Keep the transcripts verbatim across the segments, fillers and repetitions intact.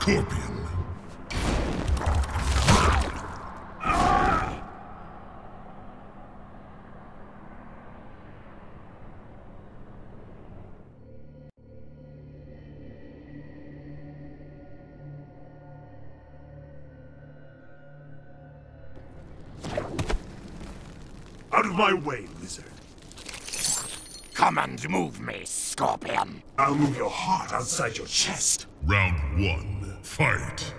Scorpion. Out of my way, lizard. Come and move me, Scorpion. I'll move your heart outside your chest. Round one, fight.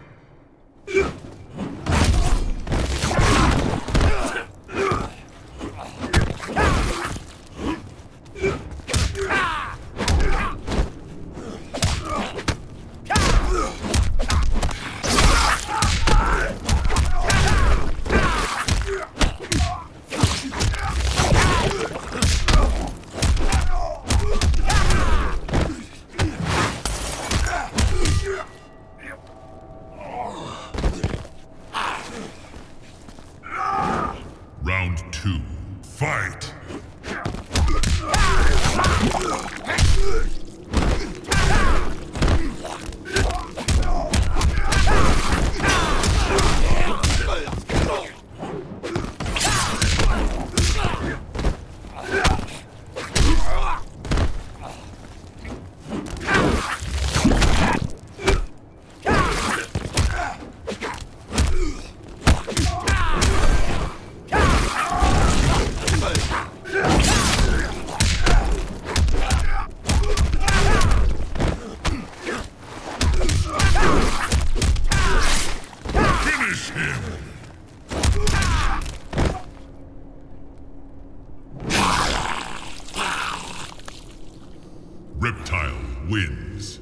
Round two, fight! Reptile wins.